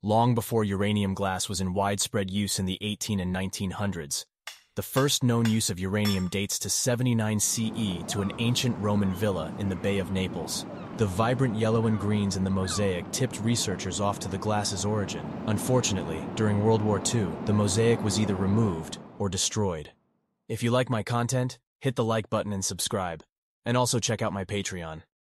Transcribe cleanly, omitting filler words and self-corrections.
long before uranium glass was in widespread use in the 18 and 1900s. The first known use of uranium dates to 79 CE to an ancient Roman villa in the Bay of Naples. The vibrant yellow and greens in the mosaic tipped researchers off to the glass's origin. Unfortunately, during World War II, the mosaic was either removed or destroyed. If you like my content, hit the like button and subscribe. And also check out my Patreon.